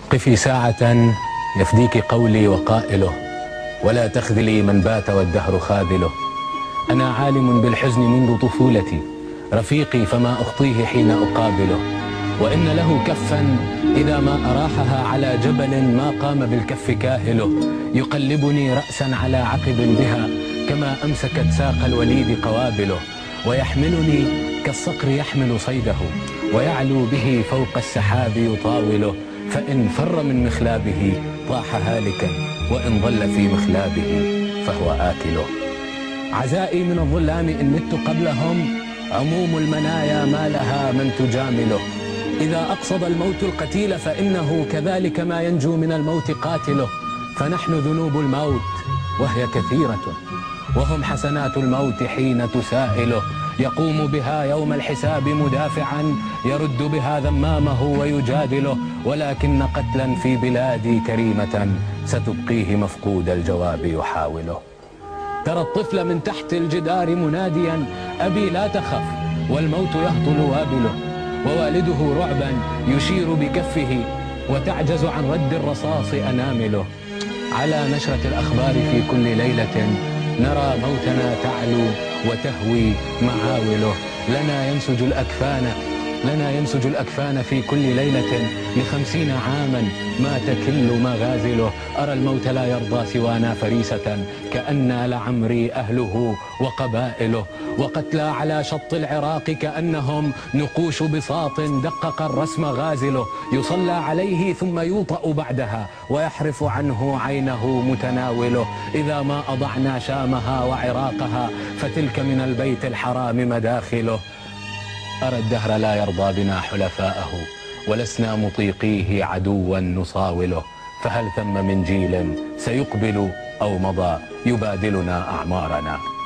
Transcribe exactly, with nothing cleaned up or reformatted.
قفي ساعة يفديك قولي وقائله، ولا تخذلي من بات والدهر خاذله. أنا عالم بالحزن منذ طفولتي، رفيقي فما أخطيه حين أقابله. وإن له كفا إذا ما أراحها على جبل ما قام بالكف كاهله. يقلبني رأسا على عقب بها كما أمسكت ساق الوليد قوابله. ويحملني كالصقر يحمل صيده، ويعلو به فوق السحاب يطاوله. فإن فر من مخلابه طاح هالكا، وإن ظل في مخلابه فهو آكله. عزائي من الظلام إن مت قبلهم، عموم المنايا ما لها من تجامله. إذا أقصد الموت القتيل فإنه كذلك ما ينجو من الموت قاتله. فنحن ذنوب الموت وهي كثيرة، وهم حسنات الموت حين تسائله. يقوم بها يوم الحساب مدافعا، يرد بها ذمامه ويجادله. ولكن قتلا في بلادي كريمة، ستبقيه مفقود الجواب يحاوله. ترى الطفل من تحت الجدار مناديا أبي لا تخف، والموت يهطل وابله. ووالده رعبا يشير بكفه، وتعجز عن رد الرصاص أنامله. على نشرة الأخبار في كل ليلة نرى موتنا تعلو وتهوي معاوله. لنا ينسج الأكفان لنا ينسج الأكفان في كل ليلة لخمسين عاما ما تكل مغازله. أرى الموت لا يرضى سوانا فريسة، كأن لعمري أهله وقبائله. وقتلى على شط العراق كأنهم نقوش بساط دقق الرسم غازله. يصلى عليه ثم يوطأ بعدها، ويحرف عنه عينه متناوله. إذا ما أضعنا شامها وعراقها، فتلك من البيت الحرام مداخله. أرى الدهر لا يرضى بنا حلفاءه، ولسنا مطيقيه عدوا نصاوله. فهل ثم من جيل سيقبل أو مضى يبادلنا أعمارنا؟